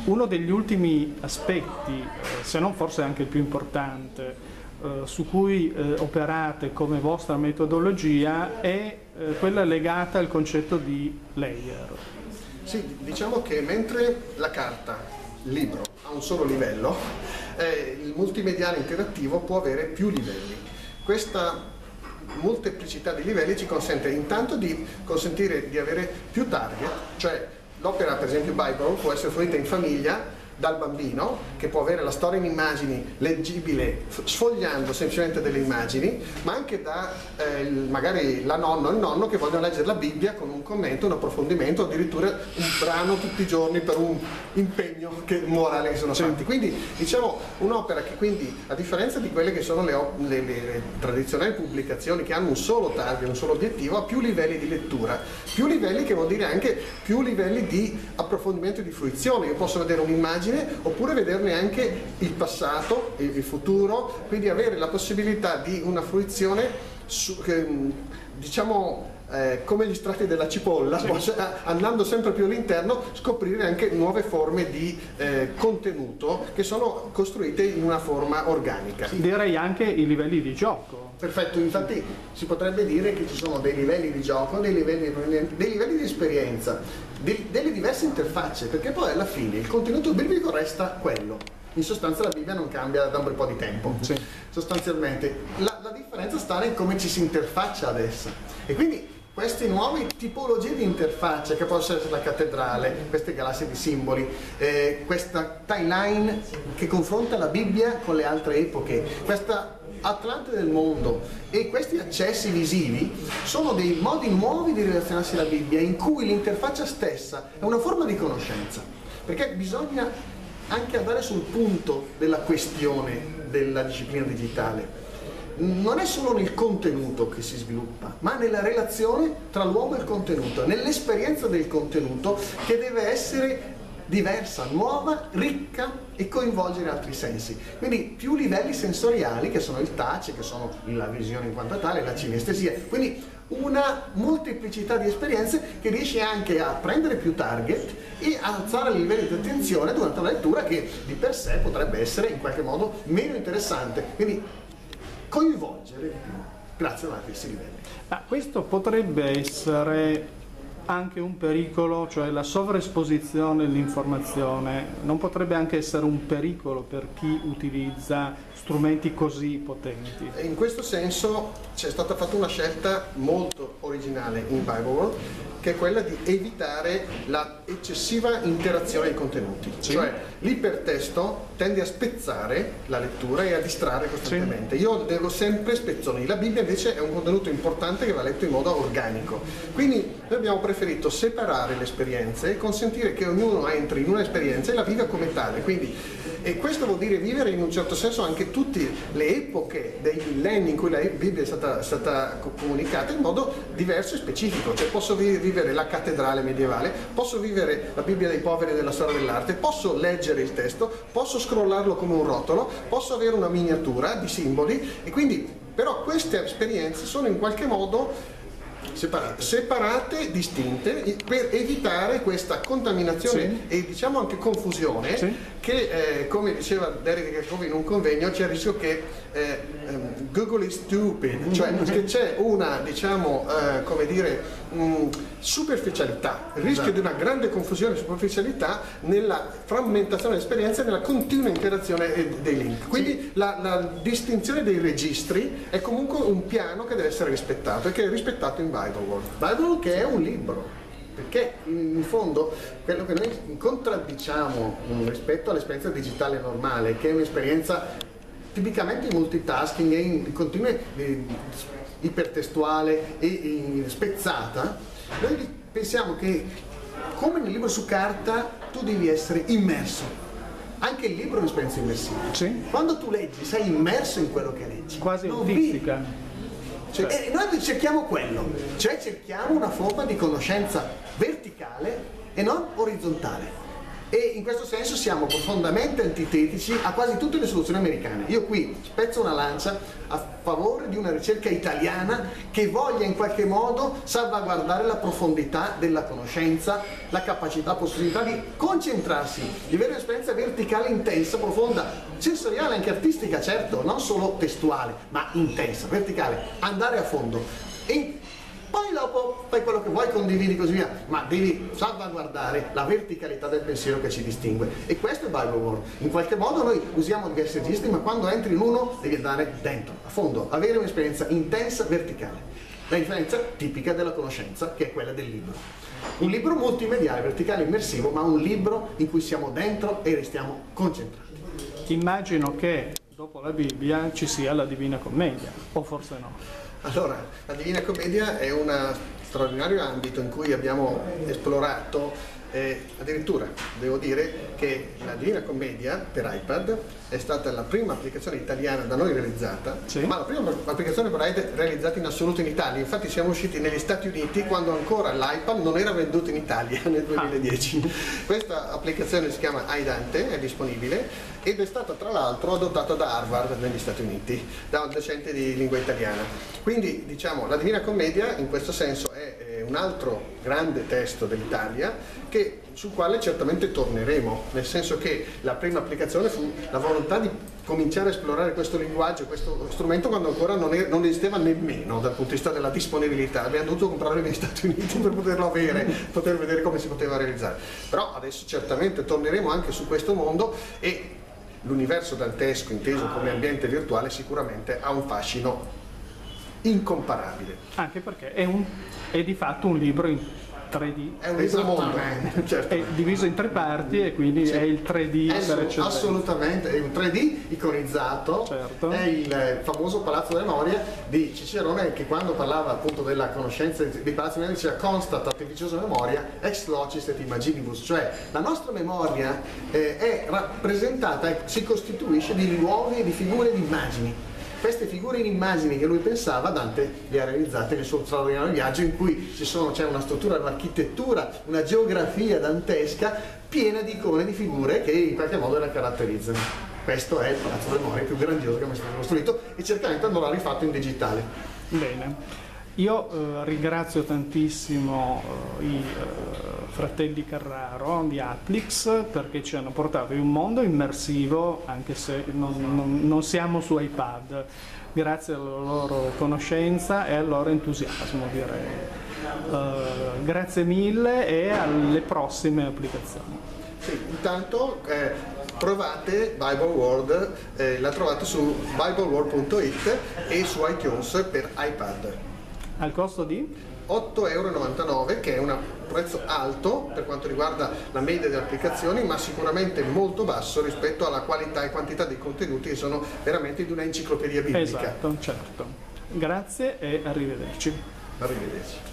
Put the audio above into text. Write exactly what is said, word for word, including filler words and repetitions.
uno degli ultimi aspetti, se non forse anche il più importante, eh, su cui eh, operate come vostra metodologia è eh, quella legata al concetto di layer. Sì, diciamo che mentre la carta, il libro, ha un solo livello, eh, il multimediale interattivo può avere più livelli. Questa molteplicità di livelli ci consente intanto di consentire di avere più target, cioè l'opera per esempio Bible può essere fruita in famiglia dal bambino che può avere la storia in immagini leggibile sfogliando semplicemente delle immagini, ma anche da eh, magari la nonna o il nonno che vogliono leggere la Bibbia con un commento, un approfondimento, addirittura un brano tutti i giorni per un impegno che, morale che sono fatti. Quindi diciamo un'opera che quindi a differenza di quelle che sono le, le, le, le tradizionali pubblicazioni che hanno un solo target, un solo obiettivo, ha più livelli di lettura, più livelli che vuol dire anche più livelli di approfondimento e di fruizione. Io posso vedere un'immagine oppure vederne anche il passato, il futuro, quindi avere la possibilità di una fruizione su, che, diciamo eh, come gli strati della cipolla, sì. Posso, andando sempre più all'interno, scoprire anche nuove forme di eh, contenuto che sono costruite in una forma organica. Sì. Direi anche i livelli di gioco. Perfetto, infatti si potrebbe dire che ci sono dei livelli di gioco, dei livelli, dei livelli di esperienza, dei, delle diverse interfacce, perché poi alla fine il contenuto biblico resta quello. In sostanza la Bibbia non cambia da un bel po' di tempo, sì. Sostanzialmente. La, la differenza sta in come ci si interfaccia ad essa. E quindi queste nuove tipologie di interfaccia, che possono essere la cattedrale, queste galassie di simboli, eh, questa timeline che confronta la Bibbia con le altre epoche, questa Atlante del mondo e questi accessi visivi sono dei modi nuovi di relazionarsi alla Bibbia in cui l'interfaccia stessa è una forma di conoscenza, perché bisogna anche andare sul punto della questione della disciplina digitale. Non è solo nel contenuto che si sviluppa, ma nella relazione tra l'uomo e il contenuto, nell'esperienza del contenuto che deve essere diversa, nuova, ricca e coinvolgere altri sensi. Quindi più livelli sensoriali, che sono il touch, che sono la visione in quanto tale, la cinestesia, quindi una molteplicità di esperienze che riesce anche a prendere più target e a alzare il livello di attenzione durante la lettura, che di per sé potrebbe essere in qualche modo meno interessante, quindi coinvolgere di più grazie a questi livelli. Ma questo potrebbe essere anche un pericolo, cioè la sovraesposizione all'informazione non potrebbe anche essere un pericolo per chi utilizza strumenti così potenti? In questo senso c'è stata fatta una scelta molto originale in Bible, che è quella di evitare la eccessiva interazione ai contenuti, sì. Cioè l'ipertesto tende a spezzare la lettura e a distrarre costantemente. Sì. Io devo sempre spezzoni, la Bibbia invece è un contenuto importante che va letto in modo organico, quindi noi abbiamo preferito separare le esperienze e consentire che ognuno entri in un'esperienza e la viva come tale, quindi, e questo vuol dire vivere in un certo senso anche tutte le epoche dei millenni in cui la Bibbia è stata, è stata comunicata in modo diverso e specifico, cioè posso vivere la cattedrale medievale, posso vivere la Bibbia dei poveri e della storia dell'arte, posso leggere il testo, posso scrollarlo come un rotolo, posso avere una miniatura di simboli, e quindi però queste esperienze sono in qualche modo separate, separate, distinte, per evitare questa contaminazione, sì. E diciamo anche confusione, sì. Che eh, come diceva Derek Jacobi in un convegno, c'è il rischio che eh, um, Google is stupid, cioè che c'è una, diciamo, eh, come dire, mh, superficialità, il rischio, esatto, di una grande confusione e superficialità nella frammentazione dell'esperienza e nella continua interazione dei link. Quindi sì. la, la distinzione dei registri è comunque un piano che deve essere rispettato e che è rispettato in Bible World. Bible che è un libro, perché in fondo quello che noi contraddiciamo rispetto all'esperienza digitale normale, che è un'esperienza tipicamente in multitasking e in continua eh, ipertestuale e eh, spezzata, noi pensiamo che come nel libro su carta tu devi essere immerso. Anche il libro è un'esperienza immersiva. Sì. Quando tu leggi sei immerso in quello che leggi. Quasi autistica. Cioè, e noi cerchiamo quello, cioè cerchiamo una forma di conoscenza verticale e non orizzontale. e in questo senso siamo profondamente antitetici a quasi tutte le soluzioni americane. Io qui spezzo una lancia a favore di una ricerca italiana che voglia in qualche modo salvaguardare la profondità della conoscenza, la capacità, la possibilità di concentrarsi, di avere un'esperienza verticale intensa, profonda, sensoriale, anche artistica, certo, non solo testuale, ma intensa, verticale, andare a fondo. E poi dopo fai quello che vuoi, condividi così via, ma devi salvaguardare la verticalità del pensiero che ci distingue. E questo è Bible World. In qualche modo noi usiamo diversi registri, ma quando entri in uno devi andare dentro, a fondo, avere un'esperienza intensa, verticale. La differenza tipica della conoscenza, che è quella del libro. Un libro multimediale, verticale, immersivo, ma un libro in cui siamo dentro e restiamo concentrati. Immagino che dopo la Bibbia ci sia la Divina Commedia, o forse no? Allora, la Divina Commedia è un straordinario ambito in cui abbiamo esplorato, eh, addirittura devo dire che la Divina Commedia per iPad è stata la prima applicazione italiana da noi realizzata, sì, ma la prima applicazione per iPad realizzata in assoluto in Italia. Infatti siamo usciti negli Stati Uniti quando ancora l'iPad non era venduto in Italia nel duemiladieci. Ah. Questa applicazione si chiama iDante, è disponibile ed è stata tra l'altro adottata da Harvard negli Stati Uniti, da un docente di lingua italiana. Quindi diciamo la Divina Commedia in questo senso è un altro grande testo dell'Italia che, sul quale certamente torneremo, nel senso che la prima applicazione fu la volontà di cominciare a esplorare questo linguaggio, questo strumento quando ancora non, è, non esisteva nemmeno dal punto di vista della disponibilità. Abbiamo dovuto comprarlo negli Stati Uniti per poterlo avere, poter vedere come si poteva realizzare. Però adesso certamente torneremo anche su questo mondo e l'universo dantesco inteso come ambiente virtuale sicuramente ha un fascino incomparabile. Anche perché è, un, è di fatto un libro in tre D. È un libro mondo, certo. È diviso in tre parti e quindi sì, è il tre D è per eccellenza. Assolutamente, è un tre D iconizzato, certo. È il famoso Palazzo della Memoria di Cicerone, che quando parlava appunto della conoscenza di Palazzo della Memoria diceva constat artificiosa memoria ex locis et imaginibus, cioè la nostra memoria eh, è rappresentata e si costituisce di luoghi, di figure, di immagini. Queste figure in immagini che lui pensava, Dante le ha realizzate nel suo straordinario viaggio in cui c'è una struttura, un'architettura, una geografia dantesca piena di icone, di figure che in qualche modo la caratterizzano. Questo è il Palazzo delle Memorie più grandioso che mai stato costruito e certamente non l'ha rifatto in digitale. Bene. Io eh, ringrazio tantissimo eh, i eh, fratelli Carraro di Applix perché ci hanno portato in un mondo immersivo, anche se non, non, non siamo su iPad, grazie alla loro conoscenza e al loro entusiasmo, direi. Eh, grazie mille e alle prossime applicazioni. Sì, intanto eh, provate Bible World, eh, la trovate su bible world punto it e su iTunes per iPad. Al costo di? otto e novantanove euro, che è un prezzo alto per quanto riguarda la media delle applicazioni, ma sicuramente molto basso rispetto alla qualità e quantità dei contenuti che sono veramente di una enciclopedia biblica. Esatto, certo. Grazie e arrivederci. Arrivederci.